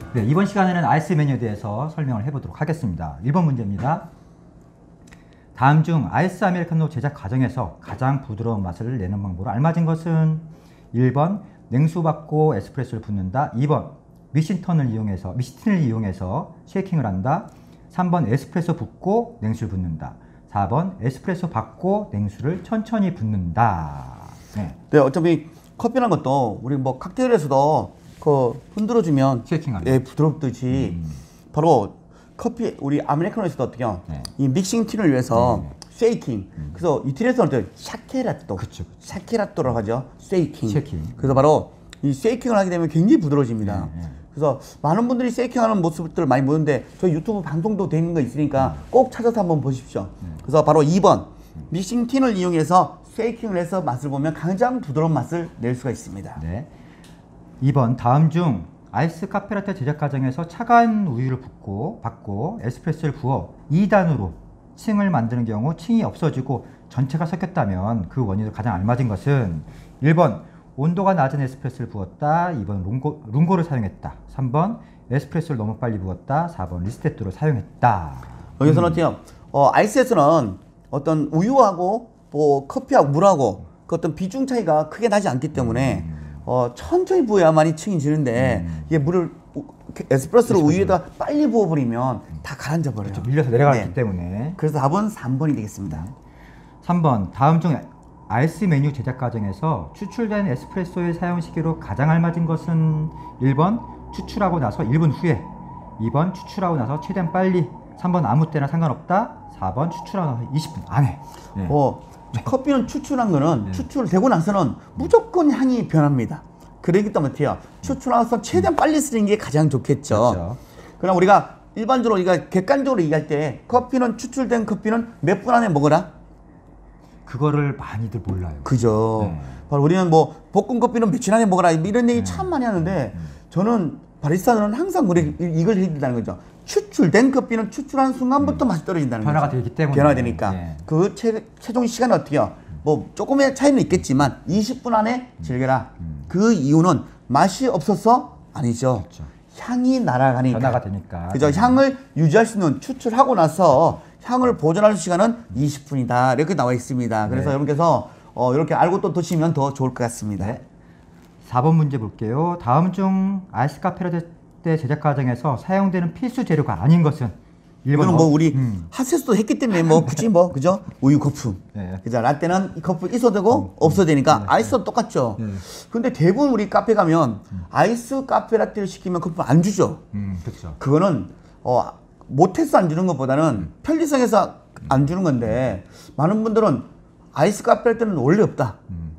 네, 이번 시간에는 아이스 메뉴에 대해서 설명을 해보도록 하겠습니다. 1번 문제입니다. 다음 중 아이스 아메리카노 제작 과정에서 가장 부드러운 맛을 내는 방법으로 알맞은 것은 1번 냉수 받고 에스프레소를 붓는다. 2번 미신틴을 이용해서 쉐이킹을 한다. 3번 에스프레소 붓고 냉수를 붓는다. 4번 에스프레소 받고 냉수를 천천히 붓는다. 네, 어차피 커피라는 것도 우리 뭐 칵테일에서도 흔들어주면 쉐이킹하면 예, 부드럽듯이 바로 커피 우리 아메리카노에서도 어떻게요? 네. 이 믹싱 틴을 위해서 쉐이킹. 그래서 이태리에서는 샤케라또, 그쵸. 샤케라또라고 하죠. 쉐이킹. 쉐이킹. 그래서 바로 이 쉐이킹을 하게 되면 굉장히 부드러워집니다. 네. 그래서 많은 분들이 쉐이킹하는 모습들을 많이 보는데 저희 유튜브 방송도 되는 거 있으니까 꼭 찾아서 한번 보십시오. 그래서 바로 2번 믹싱 틴을 이용해서 쉐이킹을 해서 맛을 보면 가장 부드러운 맛을 낼 수가 있습니다. 네. 2번 다음 중 아이스 카페라떼 제작 과정에서 차가운 우유를 받고 에스프레소를 부어 2단으로 층을 만드는 경우 층이 없어지고 전체가 섞였다면 그 원인으로 가장 알맞은 것은 1번 온도가 낮은 에스프레소를 부었다. 2번 룽고를 사용했다. 3번 에스프레소를 너무 빨리 부었다. 4번 리스테토를 사용했다. 여기서는 어때요? 아이스에서는 어떤 우유하고 뭐 커피하고 물하고 그 어떤 비중 차이가 크게 나지 않기 때문에 천천히 부어야만이 층이 지는데 이게 에스프레소를 우유에다 빨리 부어버리면 다 가라앉아 버려요. 그렇죠. 밀려서 내려가기 때문에. 그래서 답은 3번이 되겠습니다. 3번 다음 중 아이스 메뉴 제작 과정에서 추출된 에스프레소의 사용 시기로 가장 알맞은 것은 1번 추출하고 나서 1분 후에, 2번 추출하고 나서 최대한 빨리, 3번 아무 때나 상관없다, 4번 추출하고 나서 20분 안에. 네. 커피는 추출한 거는 추출되고 나서는 무조건 향이 변합니다. 그러기 때문에 어때요? 추출하고서 최대한 빨리 쓰는 게 가장 좋겠죠. 그렇죠. 그러나 우리가 일반적으로 객관적으로 얘기할 때 추출된 커피는 몇 분 안에 먹어라? 그거를 많이들 몰라요. 그죠. 네. 바로 우리는 뭐 볶음 커피는 며칠 안에 먹어라 이런 얘기 참 많이 하는데 저는 바리스타들은 항상 이걸 해준다는 거죠. 추출된 커피는 추출한 순간부터 맛이 떨어진다는 거죠. 변화가 되기 때문에. 변화가 되니까. 네. 그 최종 시간은 어떻게요? 뭐 조금의 차이는 있겠지만 20분 안에 즐겨라. 그 이유는 맛이 없어서 아니죠. 그렇죠. 향이 날아가니까. 변화가 되니까. 그죠. 향을 유지할 수 있는 추출하고 나서 향을 보존할 시간은 20분이다. 이렇게 나와 있습니다. 그래서 여러분께서 이렇게 알고 또 드시면 더 좋을 것 같습니다. 네. 4번 문제 볼게요. 다음 중 아이스 카페라떼 제작 과정에서 사용되는 필수 재료가 아닌 것은 1번 이거는 뭐 우리 핫세스도 했기 때문에 뭐 굳이 뭐 그죠? 우유 거품. 네. 그죠? 라떼는 이 거품 있어도 되고 없어도 되니까 아이스도 똑같죠. 근데 대부분 우리 카페 가면 아이스 카페 라떼를 시키면 거품 안 주죠. 그렇죠. 그거는 못해서 안 주는 것보다는 편리성에서 안 주는 건데 많은 분들은 아이스 카페 라떼는 원래 없다.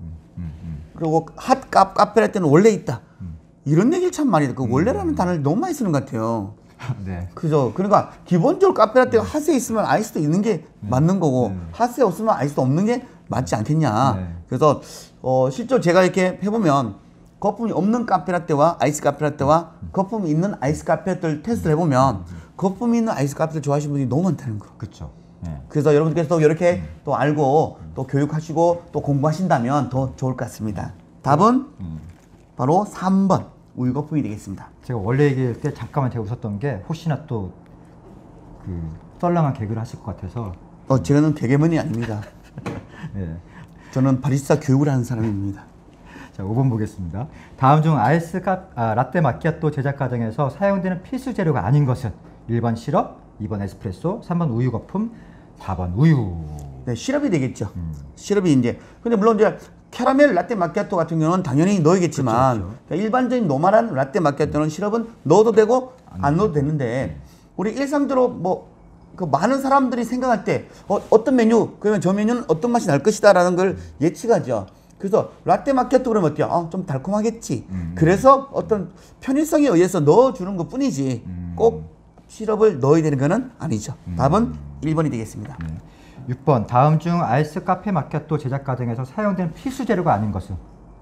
그리고 핫 카페 라떼는 원래 있다. 이런 얘기를 참 많이 해요. 그 원래라는 단어를 너무 많이 쓰는 것 같아요. 네. 그죠. 그러니까 기본적으로 카페라떼가 핫에 있으면 아이스도 있는 게 맞는 거고 핫에 없으면 아이스도 없는 게 맞지 않겠냐. 네. 그래서 실제로 제가 이렇게 해보면 거품이 없는 카페라떼와 아이스 카페라떼와 거품이 있는 아이스 카페라떼를 테스트를 해보면 거품이 있는 아이스 카페를 좋아하시는 분이 너무 많다는 거. 그렇죠. 네. 그래서 여러분께서 이렇게 또 알고 또 교육하시고 또 공부하신다면 더 좋을 것 같습니다. 답은 바로 3번 우유 거품이 되겠습니다. 제가 원래 얘기할 때 잠깐만 제가 웃었던 게 혹시나 또 그 썰렁한 개그를 하실 것 같아서. 제가는 개그맨이 아닙니다. 네. 저는 바리스타 교육을 하는 사람입니다. 자, 5번 보겠습니다. 다음 중 라떼 마키아토 제작 과정에서 사용되는 필수 재료가 아닌 것은 1번 시럽, 2번 에스프레소, 3번 우유 거품, 4번 우유. 네, 시럽이 되겠죠. 시럽이 이제 근데 물론 이제 캐러멜 라떼 마키아토 같은 경우는 당연히 넣어야겠지만 그렇죠. 그러니까 일반적인 노멀한 라떼 마키아토는 시럽은 넣어도 되고 안 넣어도 되는데 우리 일상적으로 뭐 그 많은 사람들이 생각할 때 어떤 메뉴 그러면 저 메뉴는 어떤 맛이 날 것이다라는 걸 예측하죠. 그래서 라떼 마키아토 그러면 어때요? 좀 달콤하겠지. 그래서 어떤 편의성에 의해서 넣어주는 것 뿐이지 꼭 시럽을 넣어야 되는 것은 아니죠. 답은 1번이 되겠습니다. 6번 다음 중 아이스 카페 마키아토 제작 과정에서 사용되는 필수 재료가 아닌 것은.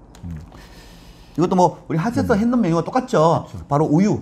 이것도 뭐 우리 핫에서 했던 메뉴가 똑같죠. 그렇죠. 바로 우유.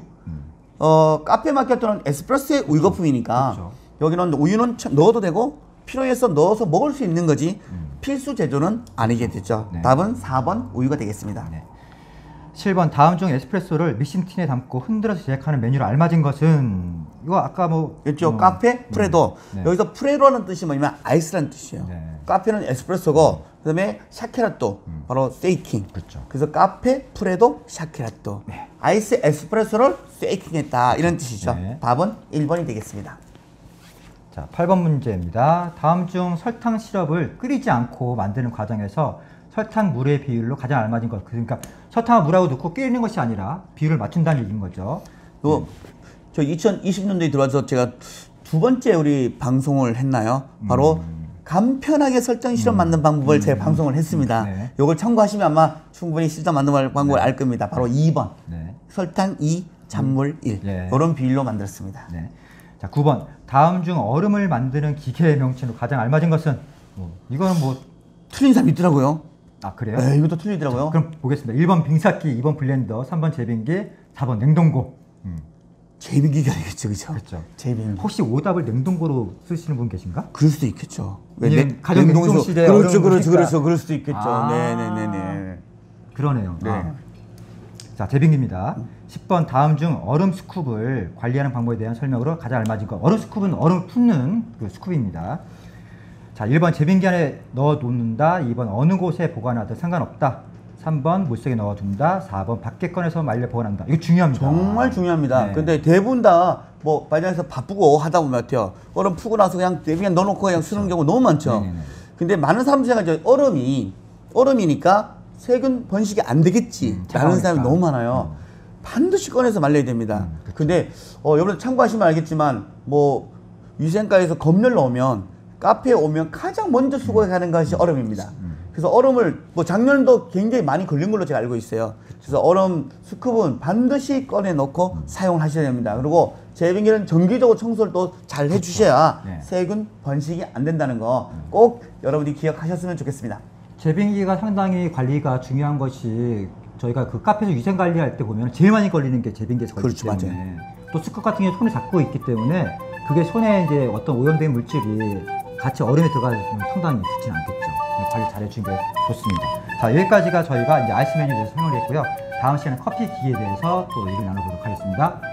카페 마키아토는 에스프레소의 우유 거품이니까 그렇죠. 여기는 우유는 넣어도 되고 필요해서 넣어서 먹을 수 있는 거지 필수 제조는 아니게 되죠. 네. 답은 4번 우유가 되겠습니다. 네. 7번 다음 중 에스프레소를 믹싱틴에 담고 흔들어서 제작하는 메뉴로 알맞은 것은 이거 아까 뭐 그렇죠. 카페, 프레도. 네. 여기서 프레로는 뜻이 뭐냐면 아이스라는 뜻이에요. 네. 카페는 에스프레소고 그다음에 샤케라또 바로 세이킹. 그렇죠. 그래서 카페, 프레도, 샤케라또. 네. 아이스 에스프레소를 세이킹했다 이런 뜻이죠. 네. 답은 1번이 되겠습니다. 자, 8번 문제입니다. 다음 중 설탕 시럽을 끓이지 않고 만드는 과정에서 설탕 물의 비율로 가장 알맞은 것. 그러니까 설탕을 물하고 넣고 끓이는 것이 아니라 비율을 맞춘다는 얘기인 거죠. 저 2020년도에 들어와서 제가 두 번째 우리 방송을 했나요? 바로 간편하게 설탕 시럽 만드는 방법을 제가 방송을 했습니다. 네. 이걸 참고하시면 아마 충분히 실전 만드는 방법을 알 겁니다. 바로 2번. 네. 설탕 2, 잔물 1. 네. 이런 비율로 만들었습니다. 네. 자, 9번. 다음 중 얼음을 만드는 기계의 명칭으로 가장 알맞은 것은 이거는 뭐 틀린 사람 있더라고요. 아, 그래요? 네, 이것도 틀리더라고요. 그럼 보겠습니다. 1번 빙삭기, 2번 블렌더, 3번 제빙기, 4번 냉동고. 제빙기가 되겠죠, 그죠? 그렇죠. 제빙기. 혹시 오답을 냉동고로 쓰시는 분 계신가? 그럴 수도 있겠죠. 왜냐면 가정 냉동 시대에 그렇죠, 얼음을 그렇죠, 쓰니까. 그렇죠. 그럴 수도 있겠죠. 아. 네네네네. 그러네요. 네. 아. 자, 제빙기입니다. 10번 다음 중 얼음 스쿱을 관리하는 방법에 대한 설명으로 가장 알맞은 것. 얼음 스쿱은 얼음 붓는 그 스쿱입니다. 자, 1번 제빙기 안에 넣어 놓는다. 2번 어느 곳에 보관하든 상관없다. 3번 물속에 넣어둔다. 4번 밖에 꺼내서 말려 보관한다. 이거 중요합니다. 정말 중요합니다. 네. 근데 대부분 다 뭐 바닥에서 바쁘고 하다 보면 어때요? 얼음 푸고 나서 그냥 넣어놓고 그냥 쓰는 경우 너무 많죠. 네네네. 근데 많은 사람들이 생각하죠. 얼음이니까 세균 번식이 안 되겠지. 라는 차가우니까. 사람이 너무 많아요. 반드시 꺼내서 말려야 됩니다. 근데 여러분 참고하시면 알겠지만 뭐 위생과에서 검열 넣으면 카페에 오면 가장 먼저 수거하는 것이 얼음입니다. 그래서 얼음을 뭐 작년도 굉장히 많이 걸린 걸로 제가 알고 있어요. 그래서 얼음 스쿱은 반드시 꺼내 놓고 사용하셔야 됩니다. 그리고 제빙기는 정기적으로 청소를 또 잘 해주셔야 네. 세균 번식이 안 된다는 거 꼭 여러분이 기억하셨으면 좋겠습니다. 제빙기가 상당히 관리가 중요한 것이 저희가 그 카페에서 위생 관리할 때 보면 제일 많이 걸리는 게 제빙기에서 걸리기 그렇죠, 때문에 또 스쿱 같은 경우 손에 잡고 있기 때문에 그게 손에 이제 어떤 오염된 물질이 같이 얼음에 들어가면 상당히 좋지는 않겠죠. 관리 잘 해주는 게 좋습니다. 자, 여기까지가 저희가 이제 아이스 메뉴에 대해서 설명을 했고요. 다음 시간에 커피 기계에 대해서 또 얘기를 나눠보도록 하겠습니다.